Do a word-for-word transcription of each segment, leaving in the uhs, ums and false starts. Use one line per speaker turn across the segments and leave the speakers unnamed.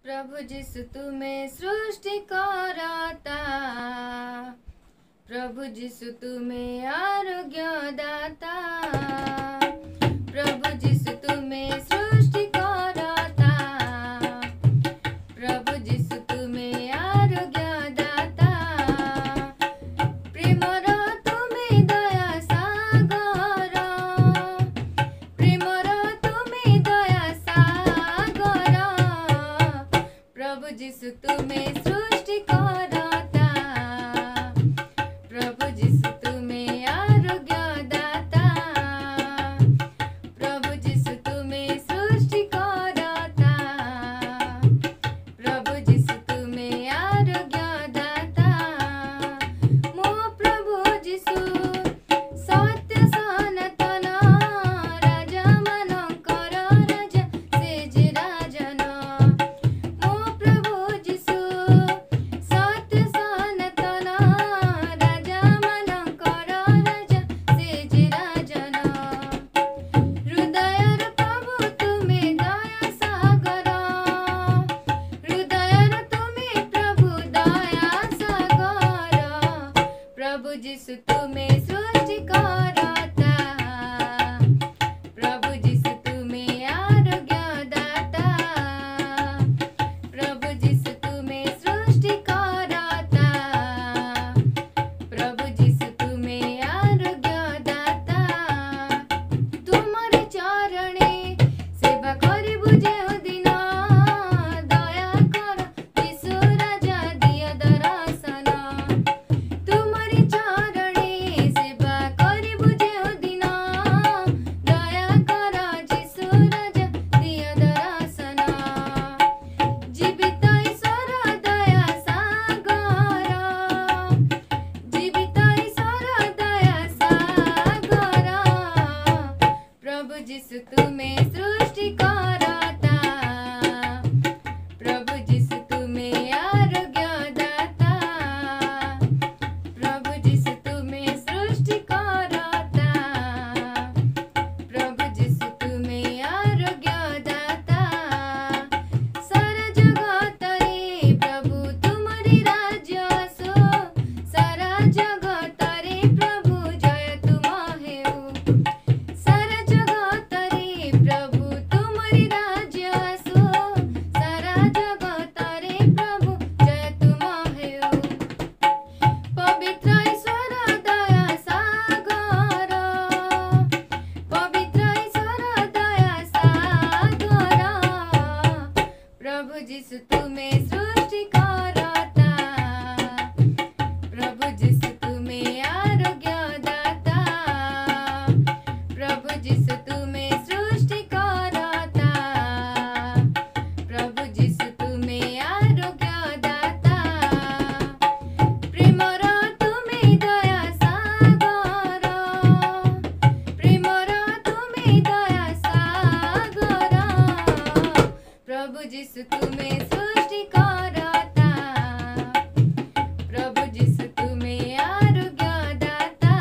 प्रभु जिसु तुम्हें सृष्टि करता, प्रभु जिसु तुम्हें आरोग्य दाता, प्रभु जिसु तुम्हें सृष्टि करता, प्रभु जिसु तुम्हें आरोग्य दाता, प्रेमर तुम्हें दया सागर, प्रेमर तुम्हें दया सागर, प्रभु जिसु तुम्हें सृष्टि करता, प्रभु जिसु तुम्हें आरोग्य दाता, प्रभु जिसु तुम्हें सृष्टि करता, प्रभु जिसु तुम्हें आरोग्य दाता, मो प्रभु जिसु सत्य सनातन राजा मनंकर राजा से जे राजन, मो प्रभु जिसु सत्य सनातन राजा मनंकर राजा से जे राजन, हृदयर प्रभु तुम्हें दया सागर, हृदयर तुम्हें प्रभु दया सागर, प्रभु जिसु तुम्हें सृष्टि करता, प्रभु जिसु तुम्हें आरोग्य दाता, प्रभु जिसु तुम्हें सृष्टि करता, प्रभु जिसु तुम्हें आरोग्य दाता, तुम्हारे चरणे सेवा करिबु जेउ दिन, दया कर जिसु राजा दिय दर्शन, तुम्हारे चरणे सेवा करिबु जेउ दिन, दया कर जिसु राजा दिय दर्शन, जीवित ईश्वर दया सागर, जीवित ईश्वर दया सागर, प्रभु जिसु तुम्हें सृष्टि करता, प्रभु जिसु तुम्हें आरोग्य दाता, प्रभु जिसु तुम्हें सृष्टि करता, प्रभु जिसु तुम्हें आरोग्य दाता, सारा जगत रे प्रभु तुम्हारी राज्य सो, सारा जगत रे प्रभु जय तुम हेउ, सारा जगत रे प्रभु तुम्हारी राज्य सो, सारा जगत रे प्रभु जय तुम हेउ, पवित्र ईश्वर दया सागर, पवित्र ईश्वर दया सागर, प्रभु जिसु तुम्हें सृष्टि करता, प्रभु जिसु तुम्हें आरोग्य दाता, प्रभु जिसु तुम्हें सृष्टि करता, प्रभु जिसु तुम्हें आरोग्य दाता, प्रेमर तुम्हें दया सागर, प्रेमर तुम्हें दया सागर, प्रभु जिसु तुम्हें सृष्टि करता, प्रभु जिसु तुम्हें आरोग्य दाता,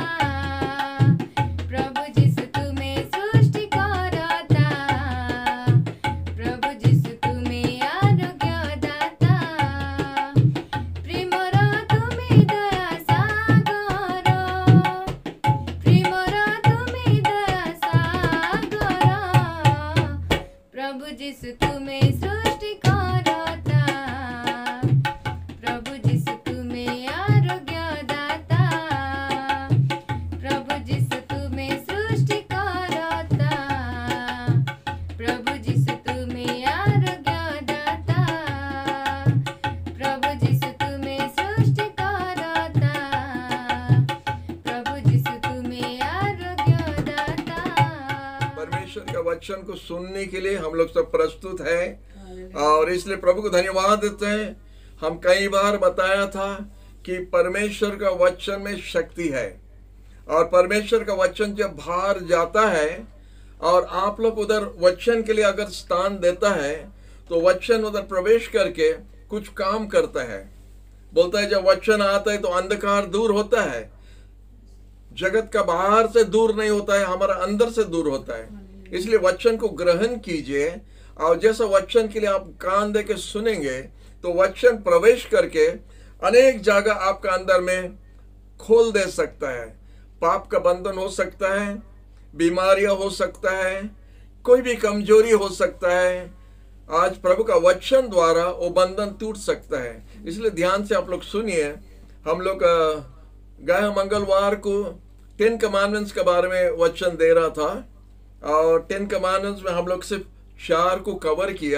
प्रभु जिसु तुम्हें सृष्टि करता, प्रभु जिसु तुम्हें आरोग्य दाता, प्रेमर तुम्हें दया सागर, प्रेमर तुम्हें दया सागर, प्रभु जिसु तुम्हें सृष्टि करता, प्रभु जिसु तुम्हें आरोग्य दाता, प्रभु जिसु तुम्हें सृष्टि करता, प्रभु जिसु तुम्हें आरोग्य दाता, प्रभु जिसु तुम्हें सृष्टि करता, प्रभु जिसु तुम्हें आरोग्य दाता।
परमेश्वर का वचन को सुनने के लिए हम लोग सब प्रस्तुत हैं और इसलिए प्रभु को धन्यवाद देते हैं। हम कई बार बताया था कि परमेश्वर का वचन में शक्ति है और परमेश्वर का वचन जब बाहर जाता है और आप लोग उधर वचन के लिए अगर स्थान देता है तो वचन उधर प्रवेश करके कुछ काम करता है। बोलता है जब वचन आता है तो अंधकार दूर होता है, जगत का बाहर से दूर नहीं होता है, हमारा अंदर से दूर होता है। इसलिए वचन को ग्रहण कीजिए और जैसा वचन के लिए आप कान दे के सुनेंगे तो वचन प्रवेश करके अनेक जगह आपका अंदर में खोल दे सकता है। पाप का बंधन हो सकता है, बीमारियां हो सकता है, कोई भी कमजोरी हो सकता है। आज प्रभु का वचन द्वारा वो बंधन टूट सकता है। इसलिए ध्यान से आप लोग सुनिए। हम लोग गए मंगलवार को टेन कमांडमेंट्स के बारे में वचन दे रहा था और टेन कमांडमेंट्स में हम लोग सिर्फ चार को कवर किया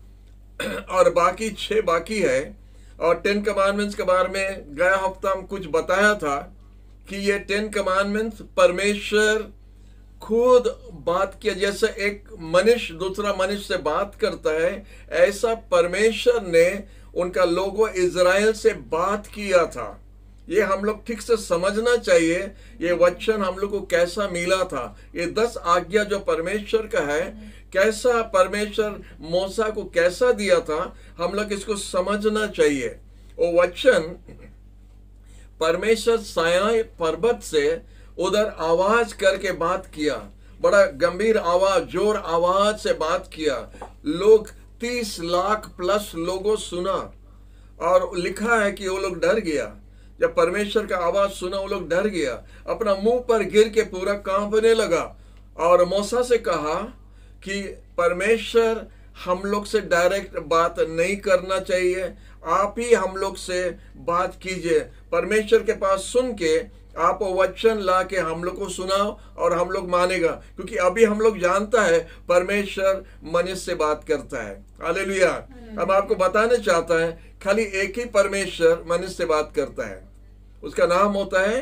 और बाकी छह बाकी है। और टेन कमांडमेंट्स के बारे में गया हफ्ता हम कुछ बताया था कि ये टेन कमांडमेंट्स परमेश्वर खुद बात किया। जैसे एक मनुष्य दूसरा मनुष्य से बात करता है, ऐसा परमेश्वर ने उनका लोगों इज़राइल से बात किया था। ये हम लोग ठीक से समझना चाहिए ये वचन हम लोग को कैसा मिला था। ये दस आज्ञा जो परमेश्वर का है, कैसा परमेश्वर मूसा को कैसा दिया था, हम लोग इसको समझना चाहिए। वो वचन परमेश्वर साय पर्वत से उधर आवाज करके बात किया, बड़ा गंभीर आवाज, जोर आवाज से बात किया। लोग तीस लाख प्लस लोगों सुना और लिखा है कि वो लोग डर गया। जब परमेश्वर का आवाज सुना वो लोग डर गया, अपना मुंह पर गिर के पूरा कांपने लगा और मूसा से कहा कि परमेश्वर हम लोग से डायरेक्ट बात नहीं करना चाहिए, आप ही हम लोग से बात कीजिए। परमेश्वर के पास सुन के आप वचन ला के हम लोग को सुनाओ और हम लोग मानेगा, क्योंकि अभी हम लोग जानता है परमेश्वर मनुष्य से बात करता है। हालेलुया। अब आपको बताना चाहता है खाली एक ही परमेश्वर मनुष्य से बात करता है, उसका नाम होता है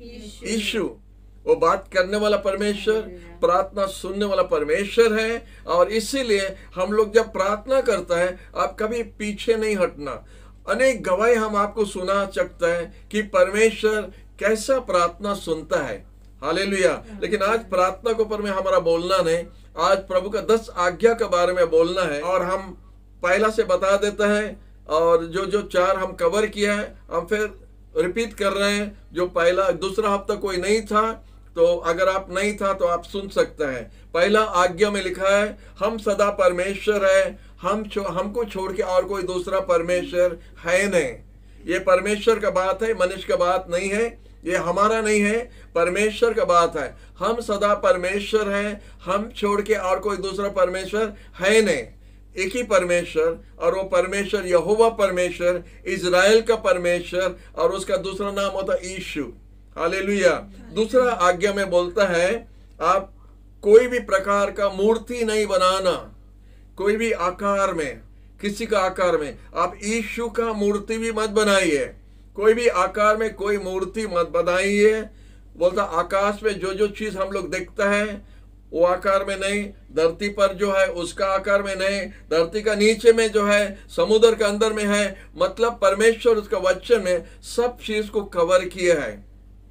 यीशु। वो बात करने वाला परमेश्वर, प्रार्थना सुनने वाला परमेश्वर है। और इसीलिए हम लोग जब प्रार्थना करता है आप कभी पीछे नहीं हटना। अनेक गवाही हम आपको सुना सकता है कि परमेश्वर कैसा प्रार्थना सुनता है। हालेलुया। लेकिन आज प्रार्थना के ऊपर में हमारा बोलना नहीं, आज प्रभु का दस आज्ञा के बारे में बोलना है। और हम पहला से बता देता है और जो जो चार हम कवर किया है हम फिर रिपीट कर रहे हैं। जो पहला दूसरा हफ्ता कोई नहीं था तो अगर आप नहीं था तो आप सुन सकते हैं। पहला आज्ञा में लिखा है हम सदा परमेश्वर है, हम छो, हमको छोड़ के और कोई दूसरा परमेश्वर है नहीं। ये परमेश्वर का बात है, मनुष्य का बात नहीं है, ये हमारा नहीं है, परमेश्वर का बात है। हम सदा परमेश्वर हैं, हम छोड़ के और कोई दूसरा परमेश्वर है नहीं। एक ही परमेश्वर और वो परमेश्वर यहोवा परमेश्वर, इज़राइल का परमेश्वर, और उसका दूसरा नाम होता है यीशु। हालेलुया। दूसरा आज्ञा में बोलता है आप कोई भी प्रकार का मूर्ति नहीं बनाना, कोई भी आकार में, किसी का आकार में। आप यीशु का मूर्ति भी मत बनाइए, कोई भी आकार में कोई मूर्ति मत बनाइए। बोलता आकाश में जो जो चीज हम लोग देखता है वो आकार में नहीं, धरती पर जो है उसका आकार में नहीं, धरती का नीचे में जो है, समुद्र के अंदर में है। मतलब परमेश्वर उसका वचन में सब चीज को कवर किया है।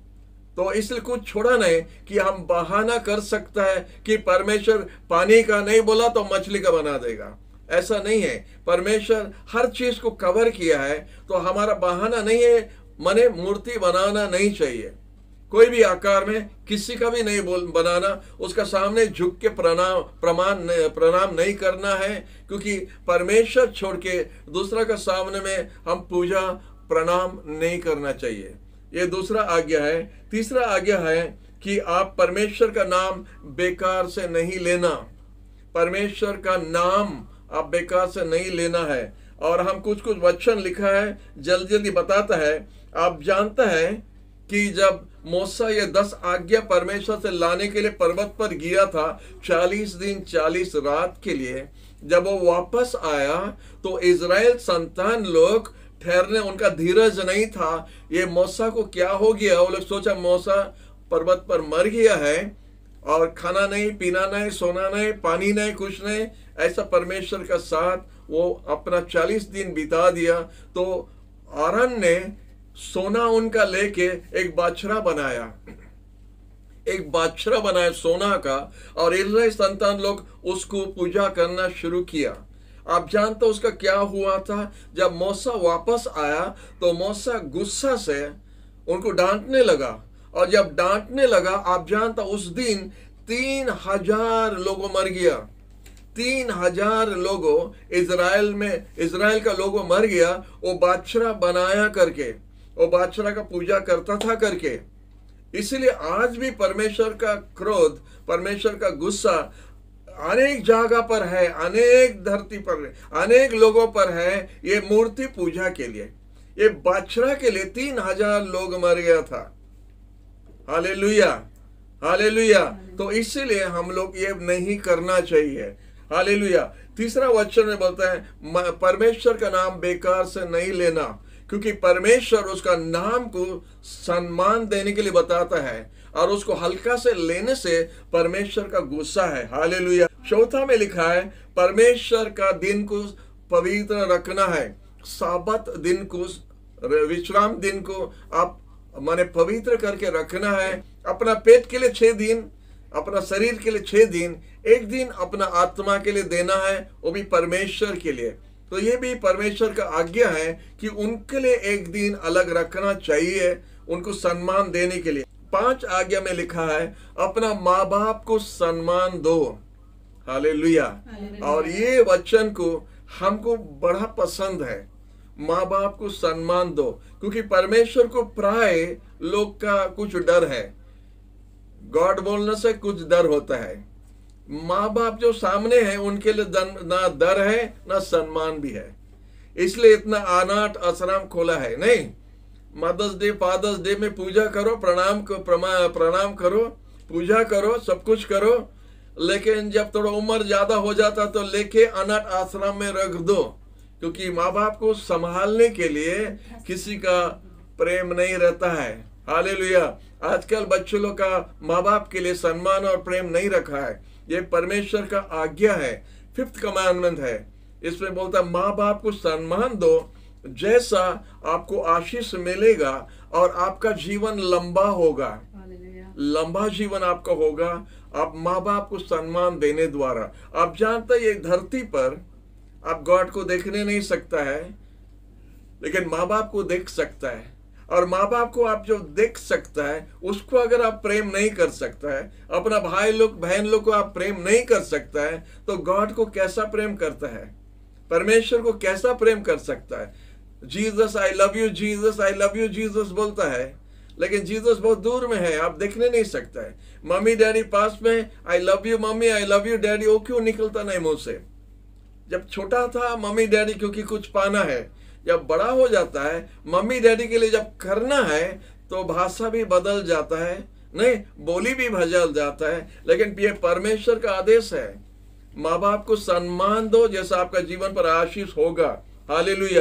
तो इसलिए कुछ छोड़ा नहीं कि हम बहाना कर सकता है कि परमेश्वर पानी का नहीं बोला तो मछली का बना देगा, ऐसा नहीं है। परमेश्वर हर चीज को कवर किया है, तो हमारा बहाना नहीं है। मने मूर्ति बनाना नहीं चाहिए, कोई भी आकार में किसी का भी नहीं बोल बनाना, उसका सामने झुक के प्रणाम प्रमाण प्रणाम नहीं करना है, क्योंकि परमेश्वर छोड़ के दूसरा का सामने में हम पूजा प्रणाम नहीं करना चाहिए। ये दूसरा आज्ञा है। तीसरा आज्ञा है कि आप परमेश्वर का नाम बेकार से नहीं लेना, परमेश्वर का नाम आप बेकार से नहीं लेना है। और हम कुछ कुछ वचन लिखा है, जल्दी जल्दी बताता है। आप जानता है कि जब मूसा ये दस आज्ञा परमेश्वर से लाने के लिए पर्वत पर गया था चालीस दिन चालीस रात के लिए, जब वो वापस आया तो इज़राइल संतान लोग ठहरने, उनका धीरज नहीं था। ये मूसा को क्या हो गया, वो लोग सोचा मूसा पर्वत पर मर गया है और खाना नहीं, पीना नहीं, सोना नहीं, पानी नहीं, कुछ नहीं। ऐसा परमेश्वर का साथ वो अपना चालीस दिन बिता दिया। तो आरन ने सोना उनका लेके एक बाछड़ा बनाया, एक बाछड़ा बनाया सोना का, और इज़राइल संतान लोग उसको पूजा करना शुरू किया। आप जानते हो उसका क्या हुआ था? जब मूसा वापस आया तो मूसा गुस्सा से उनको डांटने लगा, और जब डांटने लगा आप जानते उस दिन तीन हजार लोगों मर गया। तीन हजार लोगों इज़राइल में इज़राइल का लोगों मर गया, वो बादशाह बनाया करके, वो बादशाह का पूजा करता था करके। इसलिए आज भी परमेश्वर का क्रोध, परमेश्वर का गुस्सा अनेक जगह पर है, अनेक धरती पर, अनेक लोगों पर है, ये मूर्ति पूजा के लिए, ये बादशाह के लिए तीन हजार लोग मर गया था। Hallelujah, hallelujah. तो इसीलिए हम लोग ये नहीं करना चाहिए। हालेलुया। तीसरा वचन में बोलता है परमेश्वर का नाम बेकार से नहीं लेना, क्योंकि परमेश्वर उसका नाम को सम्मान देने के लिए बताता है, और उसको हल्का से लेने से परमेश्वर का गुस्सा है। हालेलुया। चौथा में लिखा है परमेश्वर का दिन को पवित्र रखना है, साबत दिन को, विश्राम दिन को आप माने पवित्र करके रखना है। अपना पेट के लिए छह दिन, अपना शरीर के लिए छह दिन, एक दिन अपना आत्मा के लिए देना है, वो भी परमेश्वर के लिए। तो ये भी परमेश्वर का आज्ञा है कि उनके लिए एक दिन अलग रखना चाहिए, उनको सम्मान देने के लिए। पांच आज्ञा में लिखा है अपना माँ बाप को सम्मान दो। हालेलुया। और ये वचन को हमको बड़ा पसंद है, माँ बाप को सम्मान दो, क्योंकि परमेश्वर को प्राय लोग का कुछ डर है, गॉड बोलने से कुछ डर होता है। माँ बाप जो सामने हैं उनके लिए ना डर है ना सम्मान भी है, इसलिए इतना अनाथ आश्रम खोला है। नहीं, मदर्स डे, फादर्स डे में पूजा करो, प्रणाम को प्रणाम करो, पूजा करो, सब कुछ करो, लेकिन जब थोड़ा उम्र ज्यादा हो जाता तो लेके अनाथ आश्रम में रख दो, क्योंकि माँ बाप को संभालने के लिए किसी का प्रेम नहीं रहता है। हालेलुया। आजकल बच्चों लोग का माँ बाप के लिए सम्मान और प्रेम नहीं रखा है। ये परमेश्वर का आज्ञा है, फिफ्थ कमांडमेंट है। इसमें बोलता है माँ बाप को सम्मान दो, जैसा आपको आशीष मिलेगा और आपका जीवन लंबा होगा, लंबा जीवन आपका होगा आप माँ बाप को सम्मान देने द्वारा। आप जानते हैं ये धरती पर आप गॉड को देखने नहीं सकता है, लेकिन माँ बाप को देख सकता है। और माँ बाप को आप जो देख सकता है उसको अगर आप प्रेम नहीं कर सकता है, अपना भाई लोग बहन लोग को आप प्रेम नहीं कर सकता है, तो गॉड को कैसा प्रेम करता है, परमेश्वर को कैसा प्रेम कर सकता है। Jesus I love you, Jesus I love you, Jesus बोलता है, लेकिन जीसस बहुत दूर में है, आप देखने नहीं सकता है। मम्मी डैडी पास में, I love you mummy, I love you daddy, वो क्यों निकलता नहीं मुंह से? जब छोटा था मम्मी डैडी क्योंकि कुछ पाना है, जब बड़ा हो जाता है मम्मी डैडी के लिए जब करना है तो भाषा भी बदल जाता है, नहीं बोली भी बदल जाता है। लेकिन ये परमेश्वर का आदेश है, माँ बाप को सम्मान दो जैसा आपका जीवन पर आशीष होगा। हालेलुया।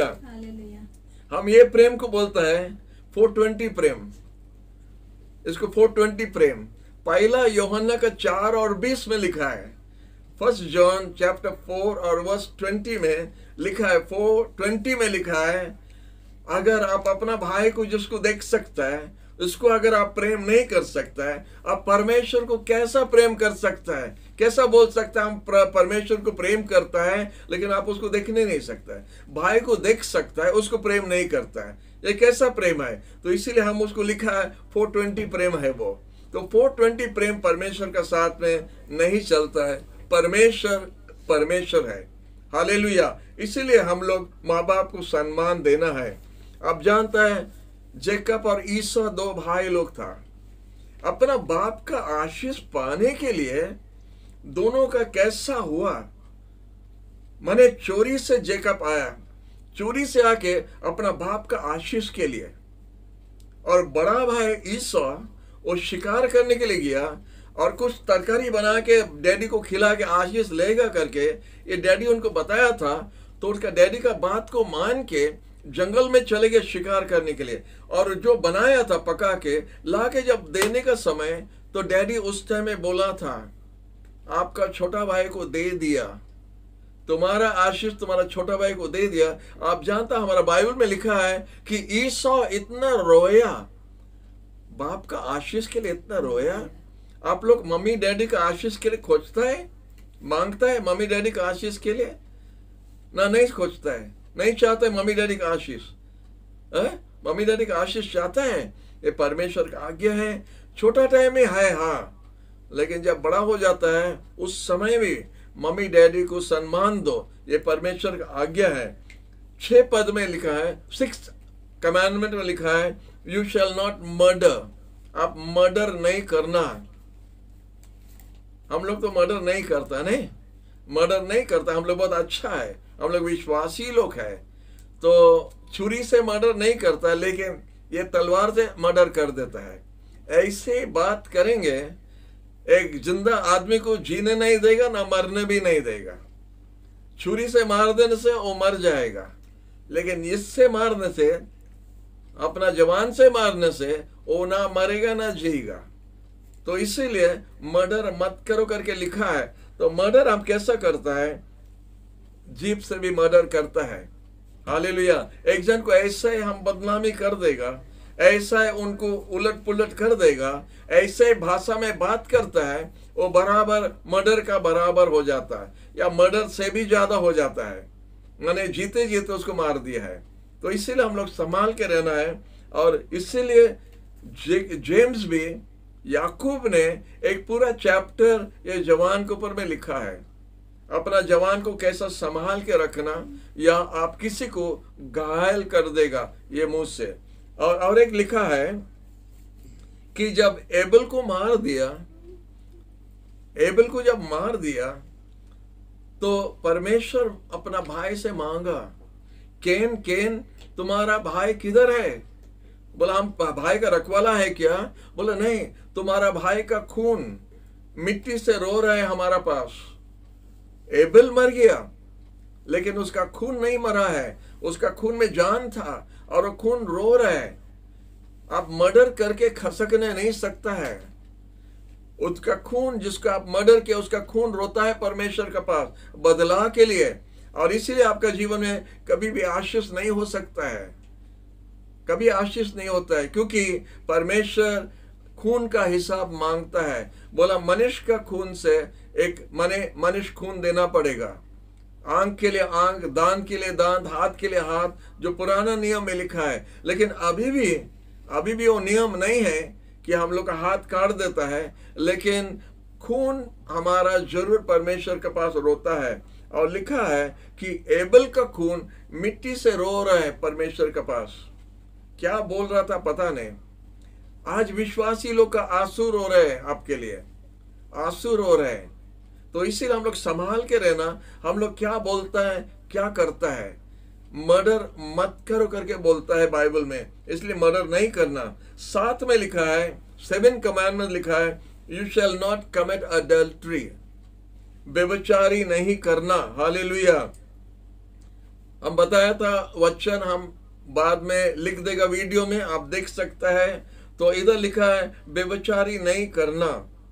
हम ये प्रेम को बोलता है फोर ट्वेंटी प्रेम, इसको फोर ट्वेंटी प्रेम। पहला यूहन्ना का चार और बीस में लिखा है, फर्स्ट जॉन चैप्टर फोर और वर्स ट्वेंटी में लिखा है, फोर ट्वेंटी में लिखा है, अगर आप अपना भाई को जिसको देख सकता है उसको अगर आप प्रेम नहीं कर सकता है, आप परमेश्वर को कैसा प्रेम कर सकता है? कैसा बोल सकता है हम परमेश्वर को प्रेम करता है लेकिन आप उसको देखने नहीं सकता है? भाई को देख सकता है, उसको प्रेम नहीं करता है, ये कैसा प्रेम है? तो इसीलिए हम उसको लिखा है फोर ट्वेंटी प्रेम है वो। तो फोर ट्वेंटी प्रेम परमेश्वर का साथ में नहीं चलता है, परमेश्वर परमेश्वर है। हालेलुया। इसीलिए हम लोग माँ बाप को सम्मान देना है। आप जानता है जेकब और ईसा दो भाई लोग था, अपना बाप का आशीष पाने के लिए दोनों का कैसा हुआ। माने चोरी से जेकब आया, चोरी से आके अपना बाप का आशीष के लिए, और बड़ा भाई ईसा वो शिकार करने के लिए गया और कुछ तरकारी बना के डैडी को खिला के आशीष लेगा करके ये डैडी उनको बताया था। तो उसका डैडी का बात को मान के जंगल में चले गए शिकार करने के लिए, और जो बनाया था पका के ला के जब देने का समय तो डैडी उस टाइम में बोला था आपका छोटा भाई को दे दिया, तुम्हारा आशीष तुम्हारा छोटा भाई को दे दिया। आप जानता हमारा बाइबल में लिखा है कि ईसा इतना रोया, बाप का आशीष के लिए इतना रोया। आप लोग मम्मी डैडी का आशीष के लिए खोजता है, मांगता है मम्मी डैडी का आशीष के लिए? ना, नहीं खोजता है, नहीं चाहता है मम्मी डैडी का आशीष। मम्मी डैडी का आशीष चाहता है, ये परमेश्वर का आज्ञा है। छोटा टाइम में है हाँ, लेकिन जब बड़ा हो जाता है उस समय भी मम्मी डैडी को सम्मान दो, ये परमेश्वर का आज्ञा है। छह पद में लिखा है, सिक्स कमांडमेंट में लिखा है, यू शैल नॉट मर्डर। आप मर्डर नहीं करना। हम लोग तो मर्डर नहीं करता, नहीं मर्डर नहीं करता, हम लोग बहुत अच्छा है, हम लोग विश्वासी लोग हैं, तो छुरी से मर्डर नहीं करता, लेकिन ये तलवार से मर्डर कर देता है। ऐसे बात करेंगे, एक जिंदा आदमी को जीने नहीं देगा, ना मरने भी नहीं देगा। छुरी से मार देने से वो मर जाएगा, लेकिन इससे मारने से, अपना जवान से मारने से वो ना मरेगा ना जिएगा। तो इसीलिए मर्डर मत करो करके लिखा है। तो मर्डर हम कैसा करता है? जीप से भी मर्डर करता है। हालेलुया। एक जन को ऐसा ही हम बदनामी कर देगा, ऐसा ही उनको उलट पुलट कर देगा, ऐसे भाषा में बात करता है, वो बराबर मर्डर का बराबर हो जाता है, या मर्डर से भी ज्यादा हो जाता है। मैंने जीते जीते उसको मार दिया है। तो इसीलिए हम लोग संभाल के रहना है। और इसीलिए जे, जेम्स भी, याकूब ने एक पूरा चैप्टर ये जवान के ऊपर में लिखा है, अपना जवान को कैसा संभाल के रखना, या आप किसी को घायल कर देगा ये मुंह से। और और एक लिखा है कि जब एबल को मार दिया, एबल को जब मार दिया तो परमेश्वर अपना भाई से मांगा, केन केन तुम्हारा भाई किधर है? बोला हम भाई का रखवाला है क्या? बोला नहीं, तुम्हारा भाई का खून मिट्टी से रो रहा है हमारा पास। एबल मर गया, लेकिन उसका खून नहीं मरा है, उसका खून में जान था और वो खून रो रहा है। आप मर्डर करके खसकने नहीं सकता है। उसका खून, जिसका आप मर्डर किया, उसका खून रोता है परमेश्वर के पास बदला के लिए। और इसीलिए आपका जीवन में कभी भी आशीष नहीं हो सकता है, कभी आशीष नहीं होता है, क्योंकि परमेश्वर खून का हिसाब मांगता है। बोला मनुष्य का खून से एक मने मनुष्य खून देना पड़ेगा, आंख के लिए आंख, दांत के लिए दांत, हाथ के लिए हाथ, जो पुराना नियम में लिखा है। लेकिन अभी भी अभी भी वो नियम नहीं है कि हम लोग का हाथ काट देता है, लेकिन खून हमारा जरूर परमेश्वर के पास रोता है। और लिखा है कि एबल का खून मिट्टी से रो रहा है परमेश्वर के पास। क्या बोल रहा था पता नहीं। आज विश्वासी लोग का आंसू रो रहे हैं, आपके लिए आंसू रो रहे हैं। तो इसीलिए हम लोग संभाल के रहना, हम लोग क्या बोलता है क्या करता है। मर्डर मत करो करके बोलता है बाइबल में, इसलिए मर्डर नहीं करना। साथ में लिखा है, सेवन कमांडमेंट लिखा है, you shall not commit adultery, व्यभिचारी नहीं करना। हालेलुया। हम बताया था वचन, हम बाद में लिख देगा वीडियो में, आप देख सकता है। तो इधर लिखा है व्यभिचारी नहीं करना,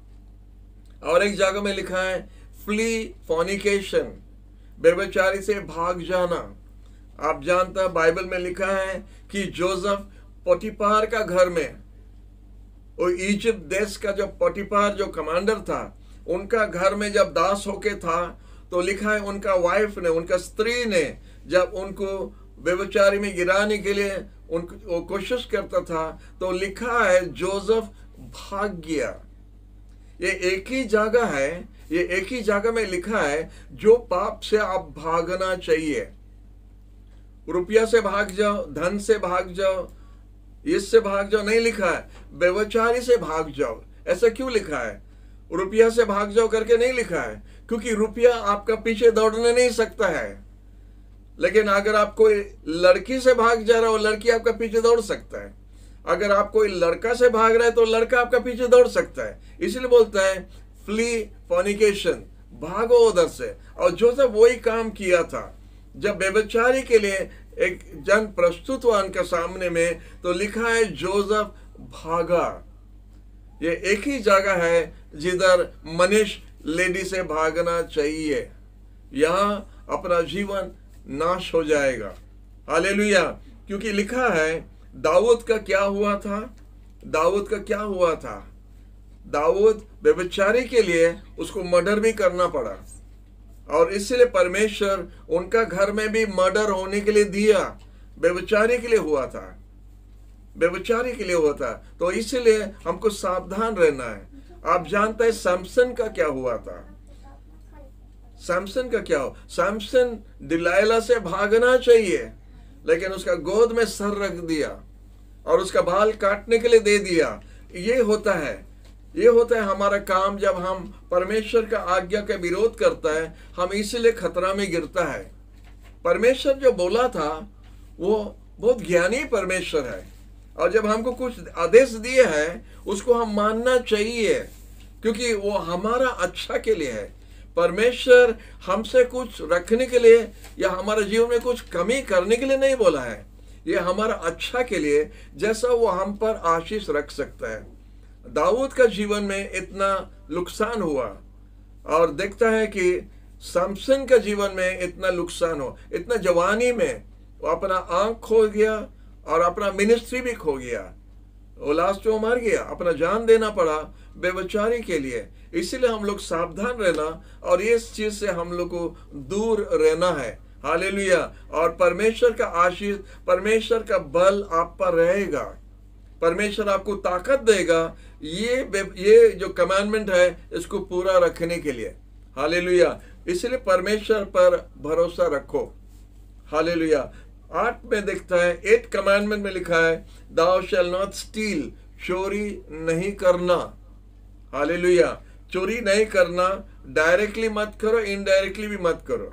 और एक जगह में लिखा है फ्ली फॉर्निकेशन, व्यभिचारी से भाग जाना। आप जानते हैं बाइबल में लिखा है कि जोसेफ पोटीफार का घर में, वो इजिप्ट देश का जो पोटीफार जो कमांडर था, उनका घर में जब दास होके था, तो लिखा है उनका वाइफ ने, उनका स्त्री ने जब उनको व्यभिचारी में गिराने के लिए उनको वो कोशिश करता था, तो लिखा है जोसेफ भाग गया। ये एक ही जगह है, ये एक ही जगह में लिखा है जो पाप से आप भागना चाहिए। रुपया से भाग जाओ, धन से भाग जाओ, इससे भाग जाओ नहीं लिखा है, व्यभिचारी से भाग जाओ। ऐसा क्यों लिखा है? रुपया से भाग जाओ करके नहीं लिखा है, क्योंकि रुपया आपका पीछे दौड़ने नहीं सकता है। लेकिन अगर आप कोई लड़की से भाग जा रहा हो, लड़की आपका पीछे दौड़ सकता है। अगर आप कोई लड़का से भाग रहा है, तो लड़का आपका पीछे दौड़ सकता है। इसलिए बोलता है फ्ली फॉर्निकेशन, भागो उधर से। और जोसेफ वही काम किया था। जब व्यभिचारी के लिए एक जन प्रस्तुत हुआ उनके सामने में, तो लिखा है जोसेफ भागा। ये एक ही जगह है जिधर मनुष्य लेडी से भागना चाहिए, यहां अपना जीवन नाश हो जाएगा। हालेलुया। क्योंकि लिखा है दाऊद का क्या हुआ था, दाऊद का क्या हुआ था, दाऊद व्यभिचारी के लिए उसको मर्डर भी करना पड़ा, और इसलिए परमेश्वर उनका घर में भी मर्डर होने के लिए दिया। व्यभिचारी के लिए हुआ था, व्यभिचारी के लिए हुआ था। तो इसलिए हमको सावधान रहना है। आप जानते हैं सैमसन का क्या हुआ था? सैमसन का क्या हो? सैमसन डिलाइला से भागना चाहिए, लेकिन उसका गोद में सर रख दिया और उसका बाल काटने के लिए दे दिया। ये होता है, ये होता है हमारा काम। जब हम परमेश्वर का आज्ञा का विरोध करता है, हम इसीलिए खतरा में गिरता है। परमेश्वर जो बोला था वो बहुत ज्ञानी परमेश्वर है, और जब हमको कुछ आदेश दिए हैं उसको हम मानना चाहिए, क्योंकि वो हमारा अच्छा के लिए है। परमेश्वर हमसे कुछ रखने के लिए या हमारे जीवन में कुछ कमी करने के लिए नहीं बोला है, ये हमारा अच्छा के लिए, जैसा वो हम पर आशीष रख सकता है। दाऊद का जीवन में इतना नुकसान हुआ, और देखता है कि सैमसन का जीवन में इतना नुकसान हो, इतना जवानी में वो अपना आंख खो गया और अपना मिनिस्ट्री भी खो गया। वो लास्ट में मर गया, अपना जान देना पड़ा बेविचारी के लिए। इसीलिए हम लोग सावधान रहना और इस चीज से हम लोग को दूर रहना है। हालेलुया। और परमेश्वर का आशीष, परमेश्वर का बल आप पर रहेगा, परमेश्वर आपको ताकत देगा ये ये जो कमांडमेंट है इसको पूरा रखने के लिए। हालेलुया। इसलिए परमेश्वर पर भरोसा रखो। हालेलुया। आठ में दिखता है, एट कमांडमेंट में लिखा है, thou shall not steal, चोरी नहीं करना। हालेलुया। चोरी नहीं करना, डायरेक्टली मत करो, इनडायरेक्टली भी मत करो।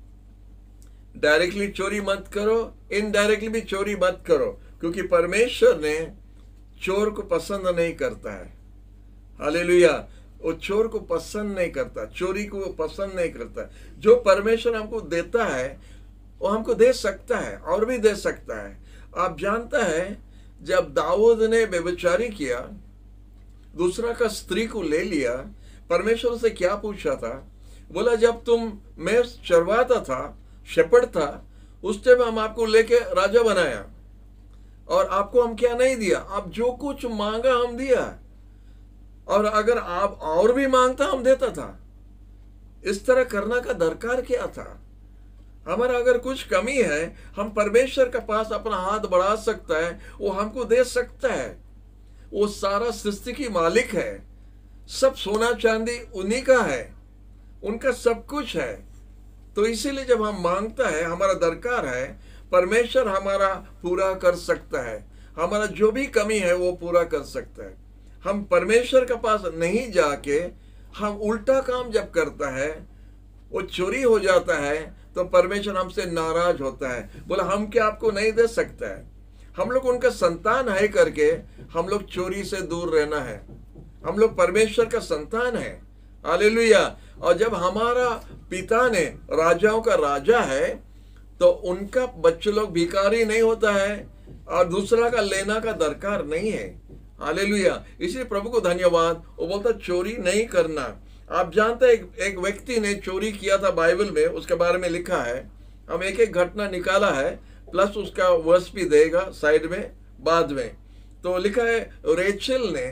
डायरेक्टली चोरी मत करो, इनडायरेक्टली भी चोरी मत करो, क्योंकि परमेश्वर ने चोर को पसंद नहीं करता है। हालेलुया। वो चोर को पसंद नहीं करता, चोरी को वो पसंद नहीं करता। जो परमेश्वर हमको देता है वो हमको दे सकता है और भी दे सकता है। आप जानता है, जब दाऊद ने व्यभिचारी किया, दूसरा का स्त्री को ले लिया, परमेश्वर से क्या पूछा था? बोला, जब तुम मैं चरवाता था, शेपर्ड था, उस टाइम हम आपको लेके राजा बनाया और आपको हम क्या नहीं दिया? आप जो कुछ मांगा हम दिया, और अगर आप और भी मांगता हम देता था। इस तरह करना का दरकार क्या था? हमारा अगर कुछ कमी है, हम परमेश्वर के पास अपना हाथ बढ़ा सकता है, वो हमको दे सकता है। वो सारा सृष्टि की मालिक है, सब सोना चांदी उन्हीं का है, उनका सब कुछ है। तो इसीलिए जब हम मांगता है, हमारा दरकार है, परमेश्वर हमारा पूरा कर सकता है। हमारा जो भी कमी है वो पूरा कर सकता है। हम परमेश्वर के पास नहीं जाके हम उल्टा काम जब करता है, वो चोरी हो जाता है, तो परमेश्वर हमसे नाराज होता है। बोला, हम क्या आपको नहीं दे सकता है? हम लोग उनका संतान है करके हम लोग चोरी से दूर रहना है। हम लोग परमेश्वर का संतान है। हालेलुया। और जब हमारा पिता ने राजाओं का राजा है, तो उनका बच्चे लोग भिखारी नहीं होता है और दूसरा का लेना का दरकार नहीं है। हालेलुया। इसलिए प्रभु को धन्यवाद। वो बोलता चोरी नहीं करना। आप जानते हैं, एक, एक व्यक्ति ने चोरी किया था, बाइबल में उसके बारे में लिखा है। हम एक एक घटना निकाला है, प्लस उसका वर्स भी देगा साइड में बाद में। तो लिखा है, रेचल ने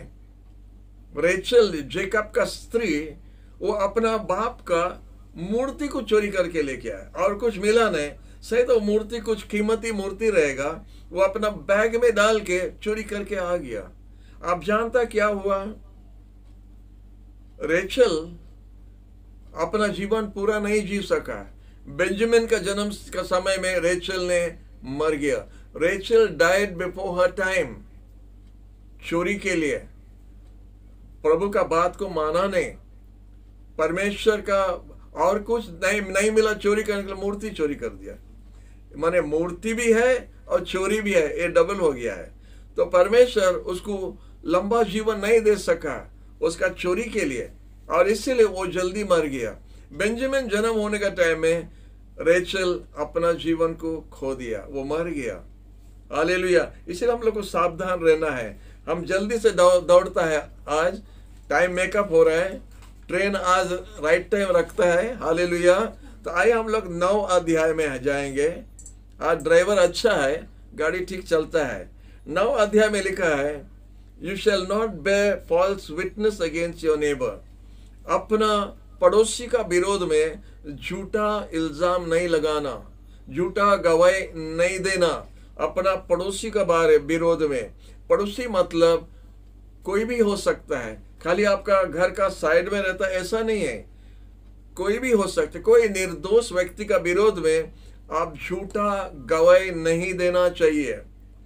रेचल जेकब का स्त्री, वो अपना बाप का मूर्ति को चोरी करके लेके आया और कुछ मिला नहीं। सही तो मूर्ति कुछ कीमती मूर्ति रहेगा, वो अपना बैग में डाल के चोरी करके आ गया। आप जानता क्या हुआ? रेचल अपना जीवन पूरा नहीं जी सका। बेंजामिन का जन्म का समय में रेचल ने मर गया। Rachel died before her time, चोरी के लिए। प्रभु का बात को माना नहीं, परमेश्वर का और कुछ नहीं नहीं मिला, चोरी करने के लिए मूर्ति चोरी कर दिया। माने मूर्ति भी है और चोरी भी है, ये डबल हो गया है। तो परमेश्वर उसको लंबा जीवन नहीं दे सका उसका चोरी के लिए, और इसीलिए वो जल्दी मर गया। बेंजामिन जन्म होने का टाइम में रेचल अपना जीवन को खो दिया, वो मर गया। हालेलुया। इसलिए हम लोग को सावधान रहना है। हम जल्दी से दौ, दौड़ता है। आज टाइम मेकअप हो रहा है, ट्रेन आज राइट टाइम रखता है। हालेलुया। तो आइए हम लोग नौ अध्याय में जाएंगे। आज ड्राइवर अच्छा है, गाड़ी ठीक चलता है। नौ अध्याय में लिखा है, you shall not bear false witness against your neighbor। अपना पड़ोसी का विरोध में झूठा इल्जाम नहीं लगाना, झूठा गवाही नहीं देना अपना पड़ोसी का बारे विरोध में। पड़ोसी मतलब कोई भी हो सकता है, खाली आपका घर का साइड में रहता है ऐसा नहीं है। कोई भी हो सकता है, कोई निर्दोष व्यक्ति का विरोध में आप झूठा गवाही नहीं देना चाहिए।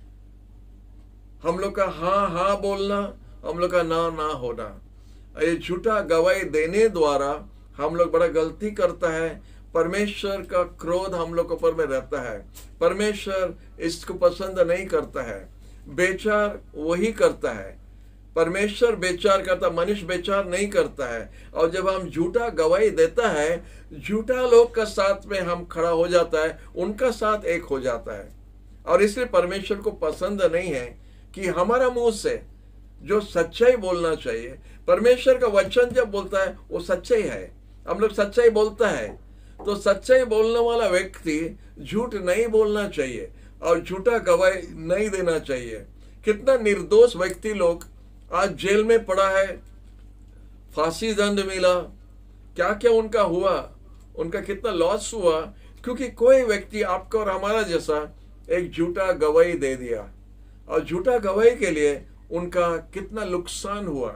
हम लोग का हाँ हाँ बोलना, हम लोग का ना ना होना, ये झूठा गवाही देने द्वारा हम लोग बड़ा गलती करता है। परमेश्वर का क्रोध हम लोग के ऊपर में रहता है। परमेश्वर इसको पसंद नहीं करता है। बेचार वही करता है, परमेश्वर बेचार करता, मनुष्य बेचार नहीं करता है। और जब हम झूठा गवाही देता है, झूठा लोग का साथ में हम खड़ा हो जाता है, उनका साथ एक हो जाता है। और इसलिए परमेश्वर को पसंद नहीं है कि हमारा मुंह से जो सच्चाई बोलना चाहिए, परमेश्वर का वचन जब बोलता है वो सच्चाई है, हम लोग सच्चाई बोलता है, तो सच्चाई बोलने वाला व्यक्ति झूठ नहीं बोलना चाहिए और झूठा गवाही नहीं देना चाहिए। कितना निर्दोष व्यक्ति लोग आज जेल में पड़ा है, फांसी दंड मिला, क्या क्या उनका हुआ, उनका कितना लॉस हुआ, क्योंकि कोई व्यक्ति आपका और हमारा जैसा एक झूठा गवाही दे दिया, और झूठा गवाही के लिए उनका कितना नुकसान हुआ।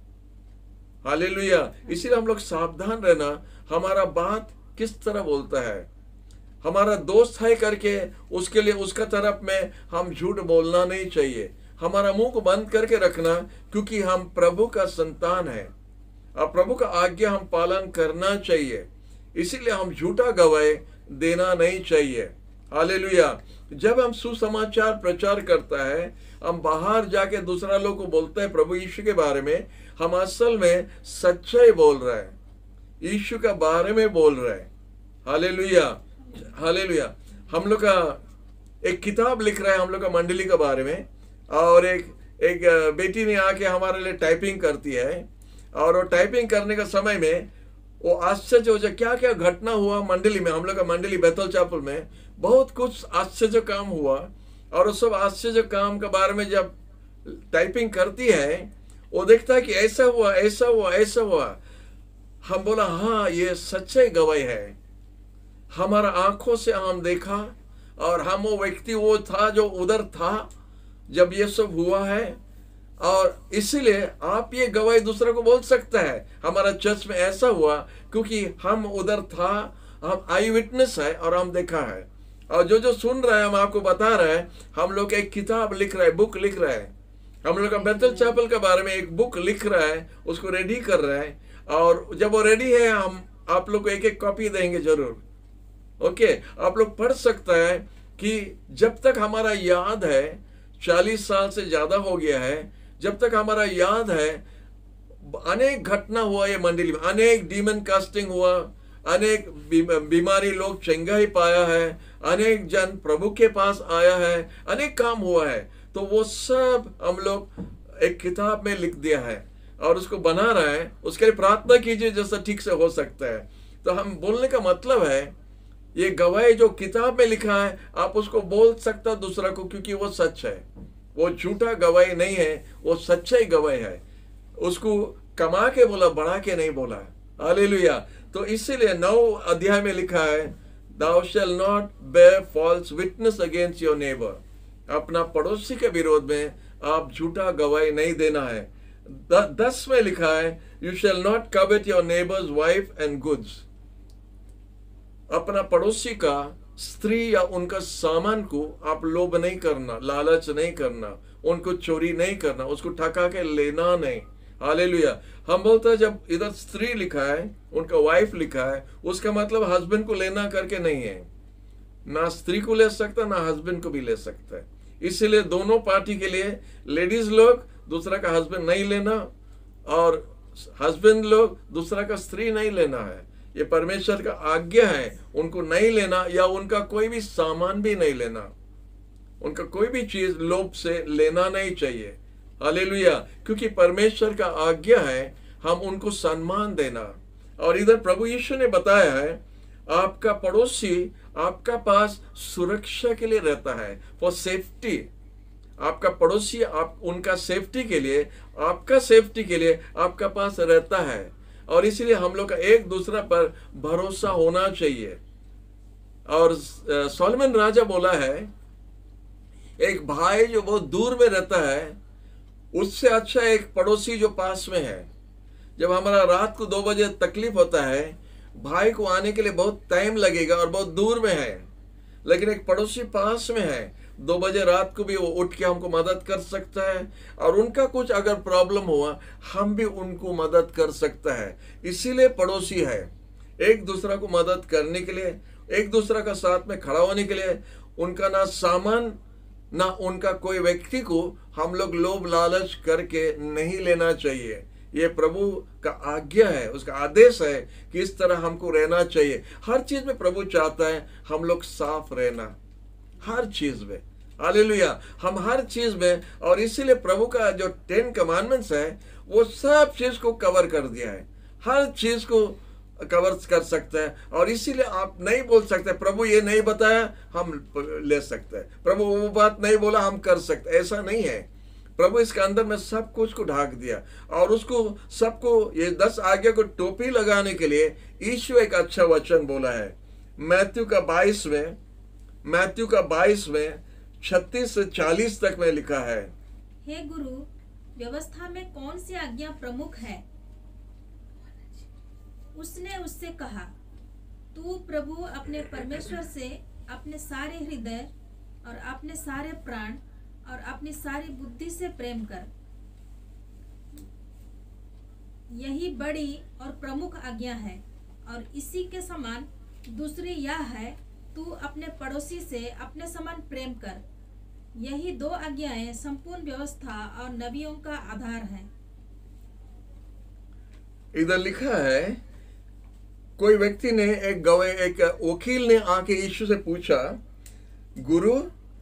हालेलुया। इसीलिए हम लोग सावधान रहना, हमारा बात किस तरह बोलता है। हमारा दोस्त है करके उसके लिए उसका तरफ में हम झूठ बोलना नहीं चाहिए। हमारा मुंह को बंद करके रखना, क्योंकि हम प्रभु का संतान है और प्रभु का आज्ञा हम पालन करना चाहिए। इसीलिए हम झूठा गवाही देना नहीं चाहिए। हालेलुया। जब हम सुसमाचार प्रचार करता है, हम बाहर जाके दूसरा लोग को बोलते हैं प्रभु यीशु के बारे में, हम असल में सच्चाई बोल रहे हैं, यीशु के बारे में बोल रहे हैं। Hallelujah, hallelujah. हम लोग का एक किताब लिख रहा है हम लोग का मंडली के बारे में, और एक एक बेटी ने आके हमारे लिए टाइपिंग करती है, और वो टाइपिंग करने के समय में वो आश्चर्य हो जाए क्या क्या घटना हुआ मंडली में। हम लोग का मंडली बैतल चैपल में बहुत कुछ आश्चर्य काम हुआ, और उस सब आश्चर्य काम के बारे में जब टाइपिंग करती है, वो देखता है कि ऐसा हुआ ऐसा हुआ ऐसा हुआ। हम बोला हाँ ये सच्चाई गवाही है, हमारा आंखों से हम देखा, और हम वो व्यक्ति वो था जो उधर था जब ये सब हुआ है। और इसीलिए आप ये गवाही दूसरे को बोल सकता है, हमारा चर्च में ऐसा हुआ, क्योंकि हम उधर था, हम आई विटनेस है और हम देखा है। और जो जो सुन रहा है हम आपको बता रहे हैं, हम लोग एक किताब लिख रहे हैं, बुक लिख रहे हैं, हम लोग का बैतल चैपल के बारे में एक बुक लिख रहा है, उसको रेडी कर रहे हैं, और जब वो रेडी है हम आप लोग को एक एक कॉपी देंगे जरूर। ओके, आप लोग पढ़ सकता है कि जब तक हमारा याद है, चालीस साल से ज्यादा हो गया है, जब तक हमारा याद है, अनेक घटना हुआ ये मंडली में, अनेक डीमन कास्टिंग हुआ, अनेक बीमारी लोग चंगाई पाया है, अनेक जन प्रभु के पास आया है, अनेक काम हुआ है। तो वो सब हम लोग एक किताब में लिख दिया है और उसको बना रहे हैं। उसके लिए प्रार्थना कीजिए जैसा ठीक से हो सकता है। तो हम बोलने का मतलब है, ये गवाही जो किताब में लिखा है आप उसको बोल सकता दूसरा को, क्योंकि वो सच है, वो झूठा गवाही नहीं है, वो सच्चाई गवाही है। उसको कमा के बोला, बढ़ा के नहीं बोला। हालेलुया। तो इसीलिए नौ अध्याय में लिखा है, thou shall not bear false witness against your neighbor। अपना पड़ोसी के विरोध में आप झूठा गवाही नहीं देना है। द, दस में लिखा है, you shall not covet your neighbor's wife and goods। अपना पड़ोसी का स्त्री या उनका सामान को आप लोभ नहीं करना, लालच नहीं करना, उनको चोरी नहीं करना, उसको ठका के लेना नहीं। हालेलुया। हम बोलते हैं जब इधर स्त्री लिखा है, उनका वाइफ लिखा है, उसका मतलब हस्बैंड को लेना करके नहीं है, ना स्त्री को ले सकता ना हस्बैंड को भी ले सकता है। इसीलिए दोनों पार्टी के लिए, लेडीज लोग दूसरा का हस्बैंड नहीं लेना, और हस्बैंड लोग दूसरा का स्त्री नहीं लेना है। ये परमेश्वर का आज्ञा है, उनको नहीं लेना, या उनका कोई भी सामान भी नहीं लेना, उनका कोई भी चीज लोभ से लेना नहीं चाहिए। हालेलुया। क्योंकि परमेश्वर का आज्ञा है हम उनको सम्मान देना। और इधर प्रभु यीशु ने बताया है, आपका पड़ोसी आपका पास सुरक्षा के लिए रहता है, फॉर सेफ्टी। आपका पड़ोसी आप उनका सेफ्टी के लिए, आपका सेफ्टी के लिए आपका पास रहता है। और इसीलिए हम लोग का एक दूसरा पर भरोसा होना चाहिए। और सोलोमन राजा बोला है, एक भाई जो बहुत दूर में रहता है उससे अच्छा एक पड़ोसी जो पास में है। जब हमारा रात को दो बजे तकलीफ होता है भाई को आने के लिए बहुत टाइम लगेगा और बहुत दूर में है, लेकिन एक पड़ोसी पास में है, दो बजे रात को भी वो उठ के हमको मदद कर सकता है, और उनका कुछ अगर प्रॉब्लम हुआ हम भी उनको मदद कर सकता है। इसीलिए पड़ोसी है, एक दूसरा को मदद करने के लिए, एक दूसरा का साथ में खड़ा होने के लिए। उनका ना सामान ना उनका कोई व्यक्ति को हम लोग लोभ लालच करके नहीं लेना चाहिए। ये प्रभु का आज्ञा है, उसका आदेश है कि इस तरह हमको रहना चाहिए। हर चीज में प्रभु चाहता है हम लोग साफ रहना, हर चीज में। हालेलुया, हम हर चीज में, और इसीलिए प्रभु का जो टेन कमांडमेंट्स है वो सब चीज को कवर कर दिया है, हर चीज को कवर कर सकता है। और इसीलिए आप नहीं बोल सकते प्रभु ये नहीं बताया हम ले सकते हैं, प्रभु वो बात नहीं बोला हम कर सकते, ऐसा नहीं है। प्रभु इसके अंदर में सब कुछ को ढाक दिया, और उसको सबको ये दस आज्ञा को टोपी लगाने के लिए यीशु एक अच्छा वचन बोला है। मैथ्यू का बाईस में मैथ्यू का बाईस में छत्तीस से चालीस तक में लिखा है,
हे गुरु, व्यवस्था में कौन सी आज्ञा प्रमुख है? उसने उससे कहा, तू प्रभु अपने परमेश्वर से अपने सारे हृदय और अपने सारे प्राण और अपनी सारी बुद्धि से प्रेम कर। यही बड़ी और प्रमुख आज्ञा है, और इसी के समान दूसरी यह है, तू अपने पड़ोसी से अपने समान प्रेम कर। यही दो आज्ञाएं संपूर्ण व्यवस्था और नबियों का आधार है।
इधर लिखा है, कोई व्यक्ति ने, एक गवाह, एक वकील ने आके यीशु से पूछा, गुरु,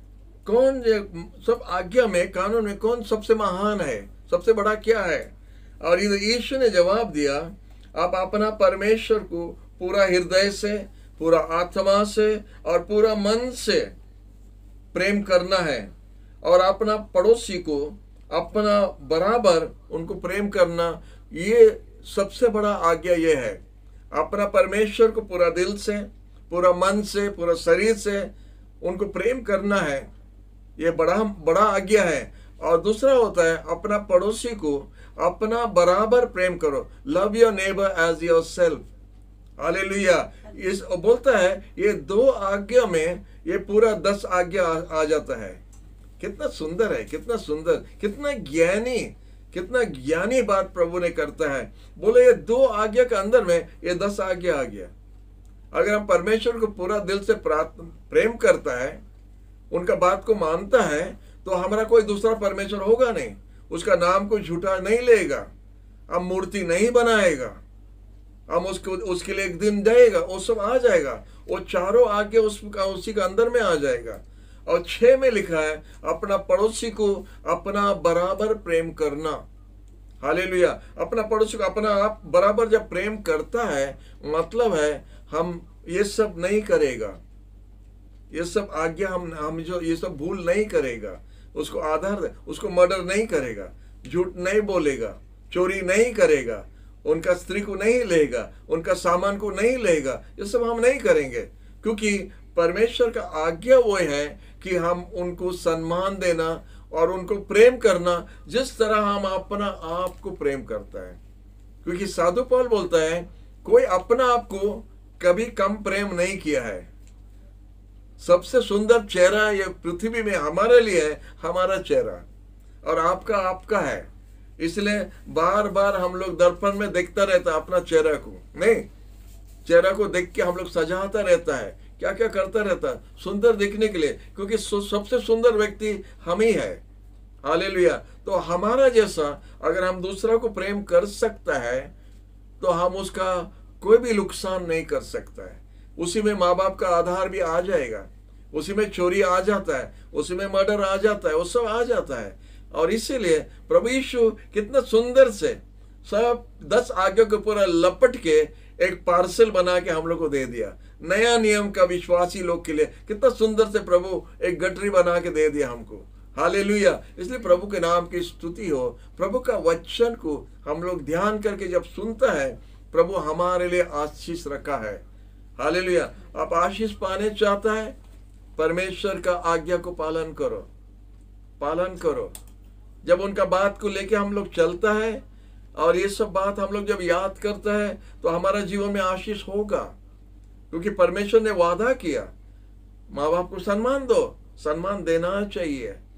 कौन सब आज्ञा में, कानून में कौन सबसे महान है, सबसे बड़ा क्या है? और इधर यीशु ने जवाब दिया, आप अपना परमेश्वर को पूरा हृदय से, पूरा आत्मा से और पूरा मन से प्रेम करना है, और अपना पड़ोसी को अपना बराबर उनको प्रेम करना, ये सबसे बड़ा आज्ञा ये है। अपना परमेश्वर को पूरा दिल से, पूरा मन से, पूरा शरीर से उनको प्रेम करना है, ये बड़ा बड़ा आज्ञा है। और दूसरा होता है, अपना पड़ोसी को अपना बराबर प्रेम करो, love your neighbour as yourself. Hallelujah, इस बोलता है ये दो आज्ञा में ये पूरा दस आज्ञा आ, आ जाता है। कितना सुंदर है, कितना सुंदर, कितना ज्ञानी, कितना ज्ञानी बात प्रभु ने करता है। बोले ये दो आज्ञा के अंदर में ये दस आज्ञा आ गया। अगर हम परमेश्वर को पूरा दिल से प्रेम करता है, उनका बात को मानता है, तो हमारा कोई दूसरा परमेश्वर होगा नहीं, उसका नाम कोई झूठा नहीं लेगा, हम मूर्ति नहीं बनाएगा, हम उसको उसके लिए एक दिन जाएगा, वो सब आ जाएगा, वो चारों आज्ञा उसका उसी का अंदर में आ जाएगा। और छह में लिखा है, अपना पड़ोसी को अपना बराबर प्रेम करना। हालेलुया, अपना पड़ोसी को अपना आप बराबर जब प्रेम करता है, मतलब है हम ये सब नहीं करेगा, ये सब आज्ञा हम हम जो ये सब भूल नहीं करेगा, उसको आधार दे, उसको मर्डर नहीं करेगा, झूठ नहीं बोलेगा, चोरी नहीं करेगा, उनका स्त्री को नहीं लेगा, उनका सामान को नहीं लेगा, ये सब हम नहीं करेंगे। क्योंकि परमेश्वर का आज्ञा वो है कि हम उनको सम्मान देना और उनको प्रेम करना जिस तरह हम अपना आप को प्रेम करता है। क्योंकि साधु पौल बोलता है, कोई अपना आप को कभी कम प्रेम नहीं किया है। सबसे सुंदर चेहरा ये पृथ्वी में हमारे लिए है, हमारा चेहरा, और आपका आपका है। इसलिए बार बार हम लोग दर्पण में देखता रहता है अपना चेहरा को, नहीं, चेहरा को देख के हम लोग सजाता रहता है, क्या क्या करता रहता है सुंदर दिखने के लिए, क्योंकि सबसे सुंदर व्यक्ति हम ही है। हालेलुया, तो हमारा जैसा अगर हम दूसरा को प्रेम कर सकता है, तो हम उसका कोई भी नुकसान नहीं कर सकता है। उसी में माँ बाप का आधार भी आ जाएगा, उसी में चोरी आ जाता है, उसी में मर्डर आ जाता है, वो सब आ जाता है। और इसीलिए प्रभु यीशु कितना सुंदर से सब दस आज्ञा को पूरा लपट के एक पार्सल बना के हम लोग को दे दिया। नया नियम का विश्वासी लोग के लिए कितना सुंदर से प्रभु एक गठरी बना के दे दिया हमको। हालेलुया, इसलिए प्रभु के नाम की स्तुति हो। प्रभु का वचन को हम लोग ध्यान करके जब सुनता है, प्रभु हमारे लिए आशीष रखा है। हालेलुया, आप आशीष पाने चाहता है, परमेश्वर का आज्ञा को पालन करो, पालन करो। जब उनका बात को लेके हम लोग चलता है, और ये सब बात हम लोग जब याद करते हैं तो हमारा जीवन में आशीष होगा, क्योंकि परमेश्वर ने वादा किया, माँ बाप को सम्मान दो, सम्मान देना चाहिए।